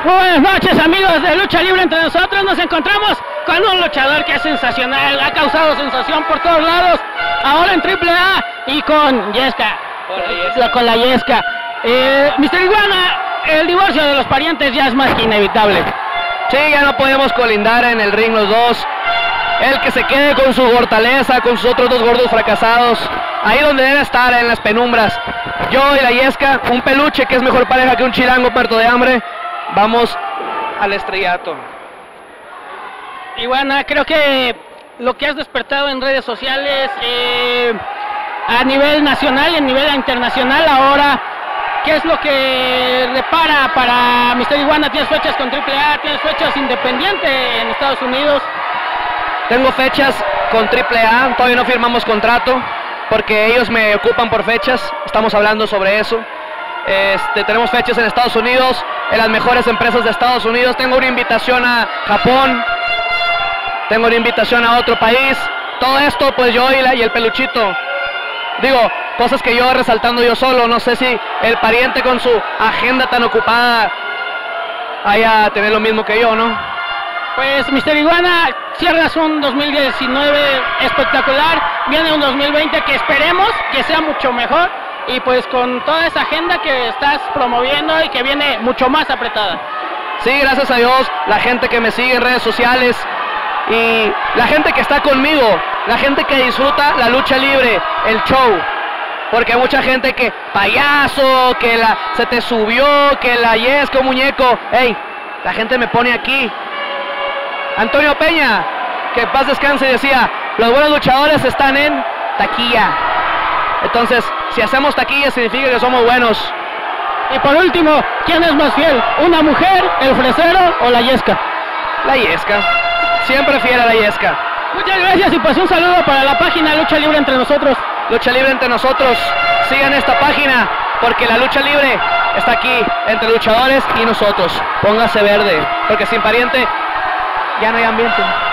Muy buenas noches, amigos de Lucha Libre Entre Nosotros. Nos encontramos con un luchador que es sensacional, ha causado sensación por todos lados, ahora en AAA y con Yesca. Con la Yesca. Mr. Iguana, el divorcio de los parientes ya es más que inevitable. Sí, ya no podemos colindar en el ring los dos. El que se quede con su fortaleza, con sus otros dos gordos fracasados, ahí donde debe estar, en las penumbras. Yo y la Yesca, un peluche que es mejor pareja que un chilango muerto de hambre. Vamos al estrellato. Iguana, creo que lo que has despertado en redes sociales a nivel nacional y a nivel internacional ahora, ¿qué es lo que repara para Mr. Iguana? ¿Tienes fechas con AAA? ¿Tienes fechas independiente en Estados Unidos? Tengo fechas con AAA, todavía no firmamos contrato porque ellos me ocupan por fechas, estamos hablando sobre eso. Tenemos fechas en Estados Unidos, en las mejores empresas de Estados Unidos. Tengo una invitación a Japón, tengo una invitación a otro país. Todo esto pues yo y el peluchito. Digo, cosas que yo resaltando yo solo. No sé si el pariente con su agenda tan ocupada vaya a tener lo mismo que yo, ¿no? Pues Mr. Iguana, cierras un 2019 espectacular, viene un 2020 que esperemos que sea mucho mejor, y pues con toda esa agenda que estás promoviendo y que viene mucho más apretada. Sí, gracias a Dios, la gente que me sigue en redes sociales y la gente que está conmigo, la gente que disfruta la lucha libre, el show. Porque hay mucha gente que, payaso, que se te subió, que la Yesca, muñeco. Hey, la gente me pone aquí. Antonio Peña, que en paz descanse, decía, los buenos luchadores están en taquilla. Entonces, si hacemos taquilla significa que somos buenos. Y por último, ¿quién es más fiel? ¿Una mujer, el fresero o la Yesca? La Yesca, siempre fiel a la Yesca. Muchas gracias y pues un saludo para la página Lucha Libre Entre Nosotros. Lucha Libre Entre Nosotros, sigan esta página porque la lucha libre está aquí, entre luchadores y nosotros. Póngase verde, porque sin pariente ya no hay ambiente.